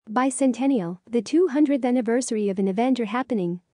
Bicentennial, the 200th anniversary of an event or happening.